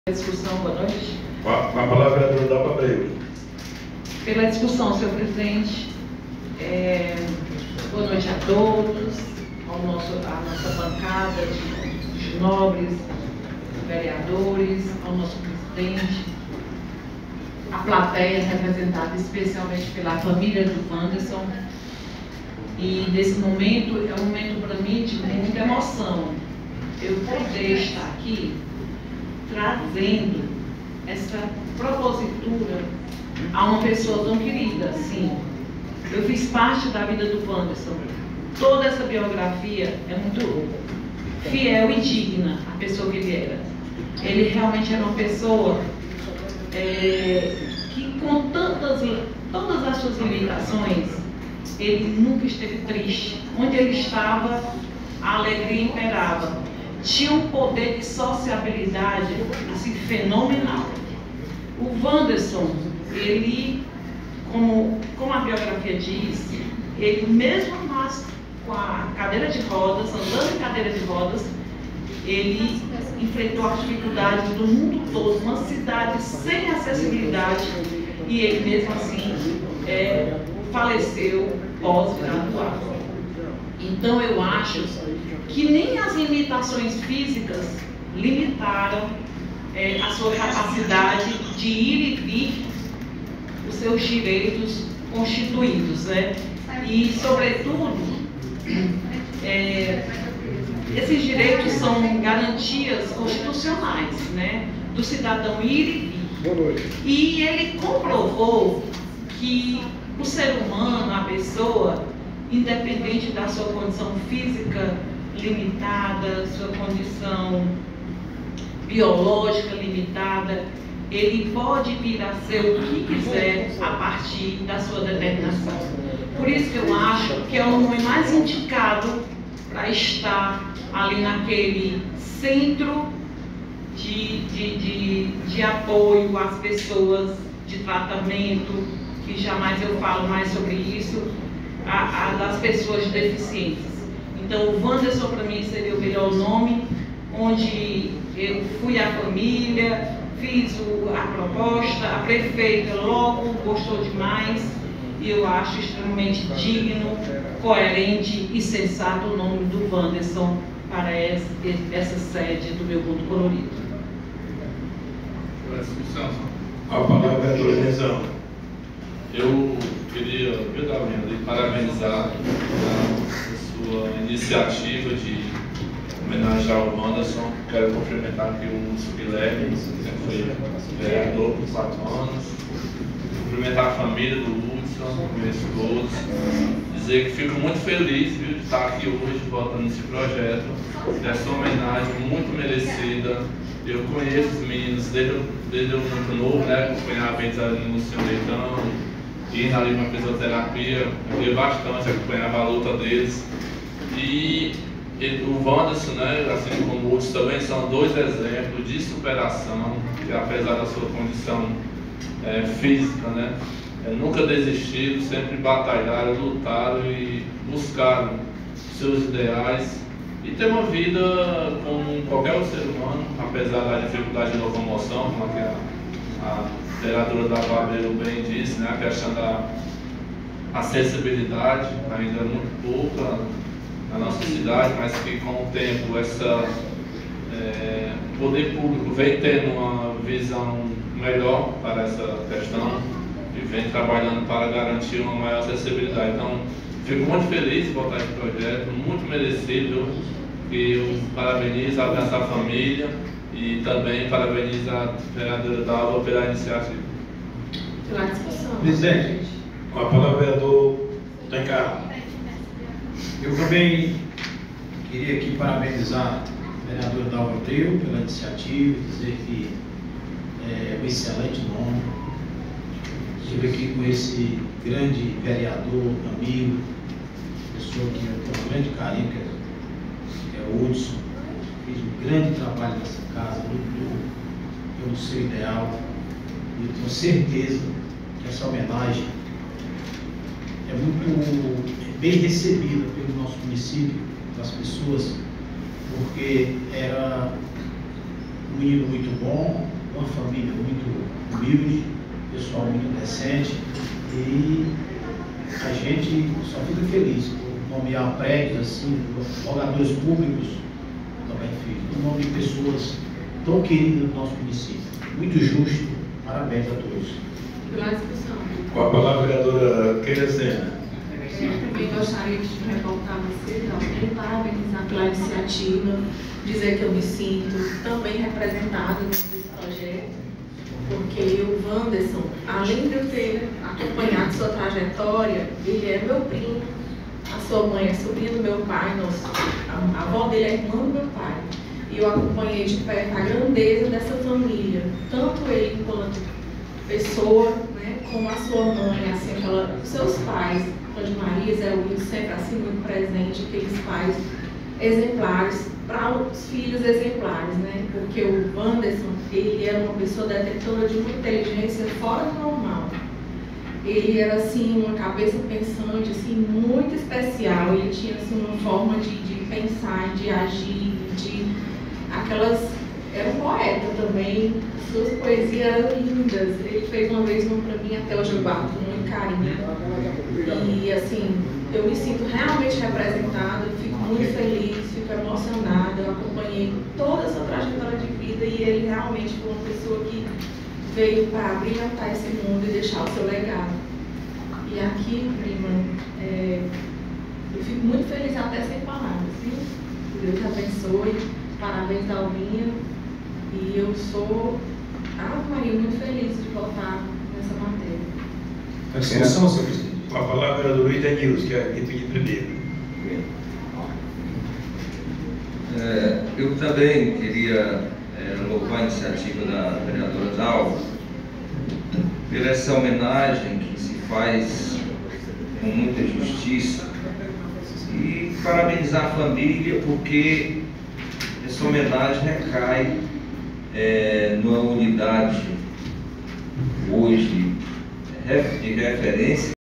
Discussão, boa noite. Com a palavra é do Dalva Abreu. Pela discussão, senhor presidente. Boa noite a todos, à nossa bancada de nobres vereadores, ao nosso presidente, a plateia representada especialmente pela família do Wanderson. E nesse momento, é um momento para mim de muita emoção. Eu poder estar aqui trazendo essa propositura a uma pessoa tão querida, sim. Eu fiz parte da vida do Wanderson. Toda essa biografia é muito fiel e digna à pessoa que ele era. Ele realmente era uma pessoa que, com todas as suas limitações, ele nunca esteve triste. Onde ele estava, a alegria imperava. Tinha um poder de sociabilidade assim, fenomenal. O Wanderson, ele, como a biografia diz, ele mesmo com a cadeira de rodas, andando em cadeira de rodas, ele enfrentou as dificuldades do mundo todo, uma cidade sem acessibilidade, e ele mesmo assim faleceu pós-graduado. Então eu acho que nem as limitações físicas limitaram a sua capacidade de ir e vir, os seus direitos constituídos, né? E, sobretudo, esses direitos são garantias constitucionais, né? Do cidadão ir e vir. E ele comprovou que o ser humano, a pessoa, independente da sua condição física limitada, sua condição biológica limitada, ele pode vir a ser o que quiser a partir da sua determinação. Por isso que eu acho que é o nome mais indicado para estar ali naquele centro de apoio às pessoas, de tratamento, que jamais eu falo mais sobre isso, das pessoas deficientes. Então, o Wanderson para mim seria o melhor nome, onde eu fui à família, fiz a proposta, a prefeita logo gostou demais, e eu acho extremamente digno, coerente e sensato o nome do Wanderson para essa sede do meu mundo colorido. A palavra é do Elisão. Eu queria, primeiramente, parabenizar a sua iniciativa de homenagear o Wanderson. Quero cumprimentar aqui o Lúcio Guilherme, que foi vereador por 4 anos. Cumprimentar a família do Hudson, conheço todos. Dizer que fico muito feliz de estar aqui hoje votando nesse projeto, dessa homenagem muito merecida. Eu conheço os meninos desde eu muito novo, né? Acompanhava eles ali no Luciano Leitão, indo ali na fisioterapia, eu via bastante, acompanhava a luta deles. E o Wanderson, né, assim como o Hudson, também são 2 exemplos de superação, que apesar da sua condição física, né, nunca desistiram, sempre batalharam, lutaram e buscaram seus ideais e ter uma vida como qualquer outro ser humano, apesar da dificuldade de locomoção, como a vereadora Dalva Abreu bem disse, né, a questão da acessibilidade ainda é muito pouca na nossa cidade, mas que com o tempo o poder público vem tendo uma visão melhor para essa questão e vem trabalhando para garantir uma maior acessibilidade. Então, fico muito feliz de votar esse projeto, muito merecido, e eu parabenizo a família e também parabenizo a vereadora Dalva pela iniciativa. Pela discussão. Presidente, com a palavra é do Tencar. Eu também queria aqui parabenizar a vereadora Dalva Abreu pela iniciativa, dizer que é um excelente nome. Estive aqui com esse grande vereador, amigo, pessoa que eu tenho um grande carinho, que é o Hudson. Fez um grande trabalho nessa casa, lutou pelo seu ideal, e eu tenho certeza que essa homenagem é muito bem recebida pelo nosso município, das pessoas, porque era um menino muito bom, uma família muito humilde, pessoal muito decente, e a gente só fica feliz por nomear prédios assim, jogadores públicos, também fiz, o nome de pessoas tão queridas do nosso município. Muito justo, parabéns a todos. Pela discussão. Com a palavra, vereadora Keila Sena. Eu também gostaria de revoltar vocês, também parabenizar pela iniciativa, dizer que eu me sinto também representada nesse projeto, porque o Wanderson, além de eu ter acompanhado sua trajetória, ele é meu primo, a sua mãe é sobrinha do meu pai, a avó dele é irmã do meu pai. E eu acompanhei de perto a grandeza dessa família, tanto ele enquanto pessoa, né, como a sua mãe, assim, seus pais, de Maria, Zé Wilson, sempre assim muito presente, aqueles pais exemplares, para os filhos exemplares, né? Porque o Wanderson, ele era uma pessoa detetora de uma inteligência fora do normal. Ele era assim uma cabeça pensante, assim, muito especial. Ele tinha assim uma forma de pensar, de agir, era um poeta também. Suas poesias eram lindas. Ele fez uma vez uma para mim, até hoje eu guardo com muito carinho. E assim, eu me sinto realmente representada, fico muito feliz, fico emocionada. Eu acompanhei toda essa trajetória de vida e ele realmente foi uma pessoa que veio para brilhantar esse mundo e deixar o seu legado. E aqui, prima, eu fico muito feliz até sem palavras, viu? Deus te abençoe, parabéns da Alvinha. E eu sou, Maria, muito feliz de voltar nessa matéria. A discussão, senhor presidente. Com a palavra, vereador Luiz Denilson, que é quem pediu primeiro. Eu também queria louvar a iniciativa da vereadora Dalva pela essa homenagem que se faz com muita justiça e parabenizar a família porque essa homenagem recai numa unidade hoje de referência